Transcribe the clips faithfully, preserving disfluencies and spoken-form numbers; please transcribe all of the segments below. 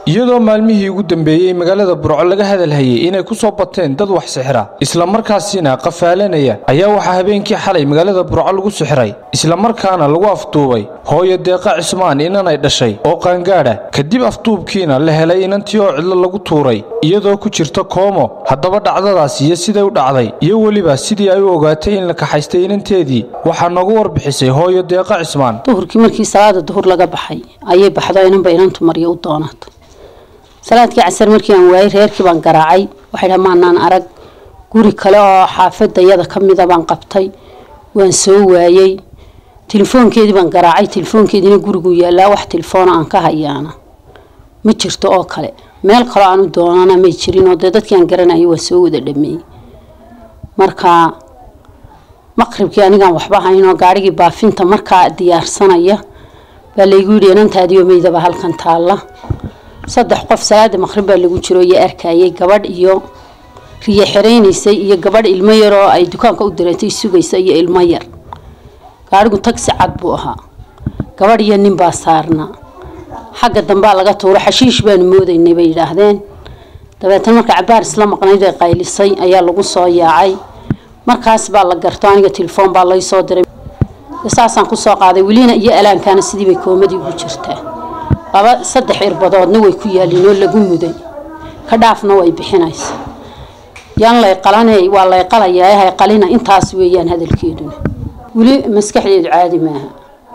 iyadoo maalmihii ugu dambeeyay magaalada Burco laga hadalhayay inay ku soo bateen dad wax sixira isla markaasina qafaalanaya ayaa waxa habeenkii xalay magaalada Burco lagu sixiray isla markaana lagu afduubay hooyo Deeqa Cismaan inanay dhashay oo qaangaadha kadib afduubkiina la helay inantii oo cidlo lagu tuuray iyadoo ku jirta koomo haddaba dhacdadaas iyo siday u dhacday iyo waliba sidii ay u ogaatay in la kaxaystay inanteedii waxa nagu warbixisay hooyo Deeqa Cismaan duhurkii markii salaada duhur laga baxay ayay baxdo inanba inantu mariyo u doonato salaadkii casar markii aan waayay reerkii baan garaacay waxay dhamaanaan arag guri kale oo xaafadayada kamid ah baan qabtay waan soo waayay telefoonkeedii baan garaacay telefoonkeedina gurigu yaala wax telefoon aan ka hayaana ma jirto oo kale meel kale aan u doonana ma jirin oo dadkii aan garanayay waa soo wada dhameeyay marka maqribkii aniga waxba hayno gaarigii baafinta marka diyaarsanaya baa la igu yiri inantaadii oo meydaba halkan taala saddex qof salaada maqrib baa lagu jiro iyo arkayay gabadh iyo riye xireenaysay iyo gabadh ilmo yar oo ay dukaanka u direetay sugaysa iyo ilmo yar gaarigu taxi cad buu ahaa gabadh iyo nin baa saarna xagga dambe laga tuuro xashiish baan moodaynay bay yiraahdeen dabeetana marka cabaar isla maqnayd ay qaylisay ayaa lagu soo yaacay markaas baa la garto aniga telefoon baa la soo diray isaasan ku soo qaaday waliina iyo alaankaana sidii bay koomadii ugu jirtaa laba saddex irbadoodna way ku yaalinoo lagu muday ka dhaafna way bixinaysa yaan la qalanay waa la qalayaa hay qalina intaas weeyaan hadalkeeduna wali maskaxdeedu caadi maaha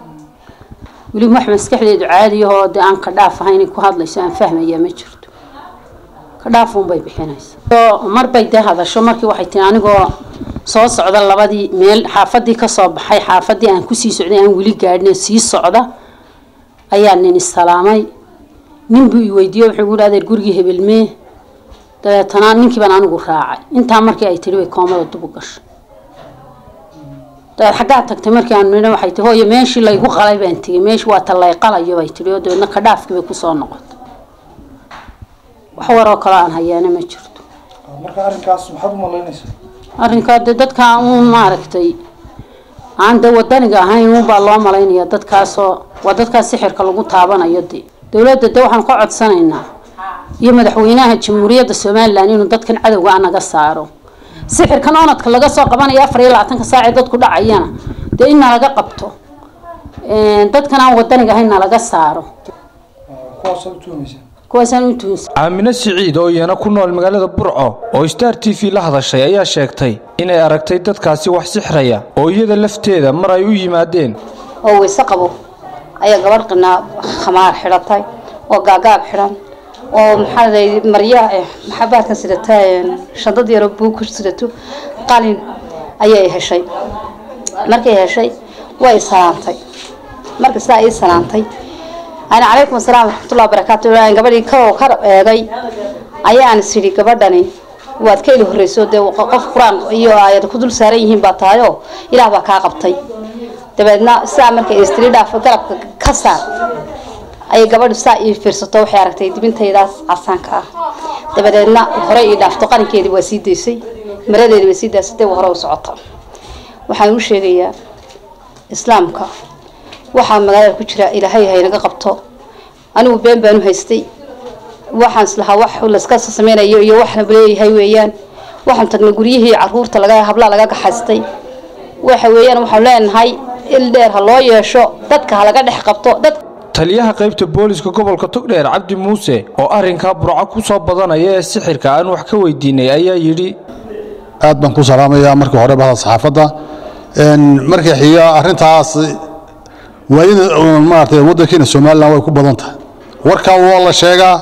wali wax maskaxdeedu caadi oo aan ka dhaafahayn ku hadlayso aan fahmaya ma jirto ka dhaafun bay bixinaysa oo mar bay hadasho markii waxay tii anigoo soo socda labadii meel xaafadii ka soo baxay xaafadii aan ku sii socday aan wali gaadhnay sii socda ayaa nin salaamay nin buu i weydiiyay wuxuu yiraahday gurigii hebelmee dabeetana ninkii baan anigu raacay inta markii ay tiri way koomada dub u gashay dad xagaa tagtay markii aan meena waxay tahay hooyo meeshii la igu qalay baan tigay meeshii waa talay qalayo bay tiri oo dadna ka dhaafkii bay ku soo noqotay wax waro kale aan hayaana ma jirto marka arrinkaas maxaad u malaynaysaa arrinka dadka uu maaragtay aan wadaniga ahayn uu baa loo malaynaya dadkaas oo waa dadka sixirka lagu taabanayo dawladda waxaan ka codsanaynaa iyo madaxweynaha jamhuuriyadda Soomaaliland inuu dadkan cadawga anaga saaro sixirkan oonadka laga soo qabanayo afar iyo labaatan saac dadku dhacayana de in laga qabto ee dadkan aan wadaniga ahayn laga saaro Aamina Siciid oo iyana ku nool magaalada Burco oo Star T V la hadashay ayaa sheegtay inay aragtay dadkaasi wax sixraya oo iyada lafteeda mar ay u yimaadeen oo waysa qabo ayaa gabar qina khamaar xiratay oo gaagaab xiran oo maxay Mariya maxabaadka sidatay shandad yar oo buug ku sidato qalin ayay heshay markay heshay way salaantay markii saa ay salaantay أنا عليكم السلام ورحمة الله وبركاته أنا قبل كوا كر جاي أيان سيري قبلني وقت كيلو الرسول ده وقف قرآن يو آيات كدول ساريهم بطايو إلى بكا قبطي تبعنا سامر كإستريدا فقرب كسر أي قبل ساعة فرصته وحركته تبين تيراس عسانك تبعنا هراء دافتقان كيد وسيد سي مراد الوسيد سته وهراء وسعطة وحنوش شيء إسلامك waxaan magaalada ku jira ilaahay haynaga qabto anigu been baan u haystay waxaan islaha wax la iska sameeyo iyo waxna leeyahay weeyaan waxaan tagnay guriyihii caruurta laga habla laga gaxaystay waxa weeyaan waxaan leenahay il dheer ha loo yeesho dadka ha laga dhex qabto dad taliyaha qaybta booliska gobolka Togdheer Cabdi Muuse oo arrinka Burco ku soo badanaya ee sixirka aan wax ka weydiinay ayaa yiri aad baan ku salaamayaa markii hore baa saxaafada een markii xiga arrintaas waayida maartay waddankeena Soomaaliland way ku badan tahay warka waa la sheegaa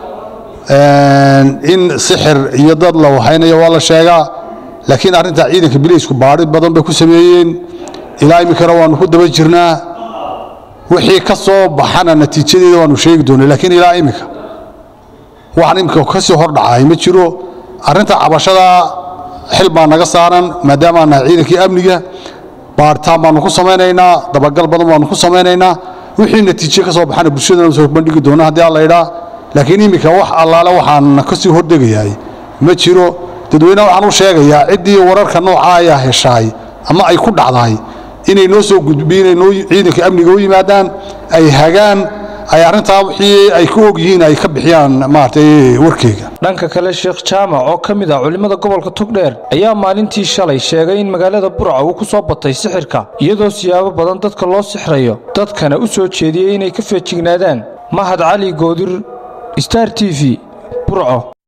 in sixir iyo dad la waxaynayo waa la sheegaa laakiin arrinta ciidanka biliisku baadhi badan bay ku sameeyeen ilaa imikana waanu ku daba jirnaa wixii ka soo baxana natiijadeeda waanu sheegi doonaa laakiin ilaa imika waxaan imika ka soo hor dhacay ma jiro arrinta cabashada xil baa naga saaran maadaama aan ciidankii amniga baartaan baanu ku sameeynaa dabagal badan baanu ku sameeynaa wixii natiijo ka soo baxana bulshadana soo bandhigi doona hadii alla yiraahdo laakiin imika wax allaale waxaan ka sii hordegayay ma jiro dadweynaha waxaan u sheegayaa cidii wararka nooca ah heshay ama ay ku dhacday inay noo soo gudbiyeen inay ciidanka amniga u yimaadaan ay hagaan ay arrintaa wixii ay ku og yihiin ay ka bixiyaan maartay warkeyga. dhanka kale Sheekh Jaamac oo kamid ah culimada gobolka Togdheer ayaa maalintii shalay sheegay in magaalada Burco uu ku soo batay sixirka iyadoo siyaabo badan dadka loo sixrayo dadkana u soo jeediyay inay ka feejignaadaan. Mahad Cali Goodir, Star T V, Burco.